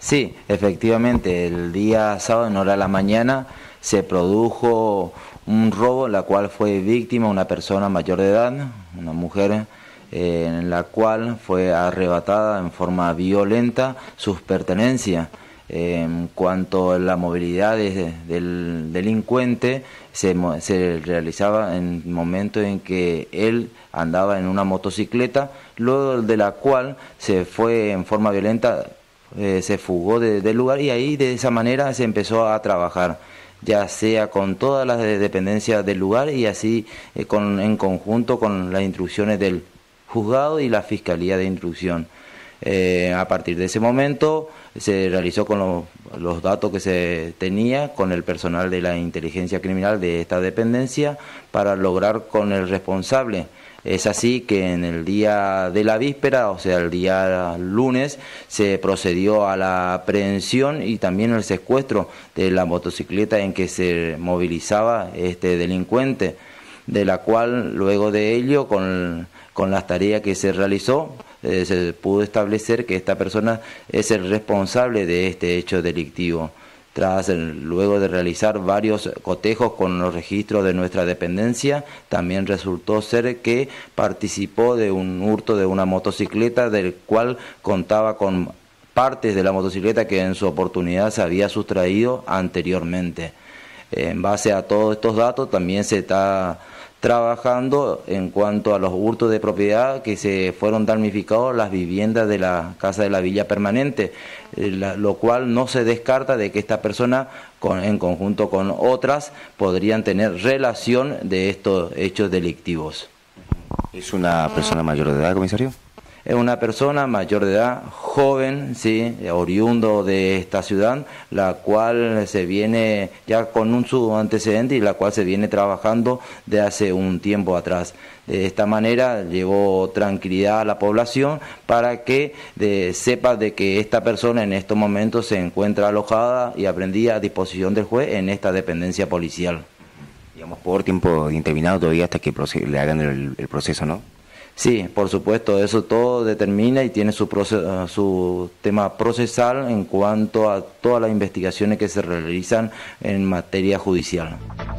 Sí, efectivamente, el día sábado en hora de la mañana se produjo un robo en la cual fue víctima una persona mayor de edad, una mujer, en la cual fue arrebatada en forma violenta sus pertenencias. En cuanto a la movilidad del delincuente, se realizaba en el momento en que él andaba en una motocicleta, luego de la cual se fue en forma violenta, se fugó del lugar y ahí de esa manera se empezó a trabajar, ya sea con todas las dependencias del lugar y así en conjunto con las instrucciones del juzgado y la Fiscalía de Instrucción. A partir de ese momento se realizó con los datos que se tenía con el personal de la inteligencia criminal de esta dependencia para lograr con el responsable. Es así que en el día de la víspera, o sea, el día lunes, se procedió a la aprehensión y también el secuestro de la motocicleta en que se movilizaba este delincuente, de la cual luego de ello, con las tareas que se realizó, se pudo establecer que esta persona es el responsable de este hecho delictivo. Luego de realizar varios cotejos con los registros de nuestra dependencia, también resultó ser que participó de un hurto de una motocicleta del cual contaba con partes de la motocicleta que en su oportunidad se había sustraído anteriormente. En base a todos estos datos también se está trabajando en cuanto a los hurtos de propiedad que se fueron damnificados las viviendas de la Casa de la Villa Permanente, lo cual no se descarta de que esta persona en conjunto con otras podrían tener relación de estos hechos delictivos. ¿Es una persona mayor de edad, comisario? Es una persona mayor de edad, joven, sí, oriundo de esta ciudad, la cual se viene ya con su antecedente y la cual se viene trabajando de hace un tiempo atrás. De esta manera llevó tranquilidad a la población para que sepa de que esta persona en estos momentos se encuentra alojada y aprendida a disposición del juez en esta dependencia policial. Digamos, por tiempo indeterminado todavía hasta que le hagan el proceso, ¿no? Sí, por supuesto, eso todo determina y tiene su tema procesal en cuanto a todas las investigaciones que se realizan en materia judicial.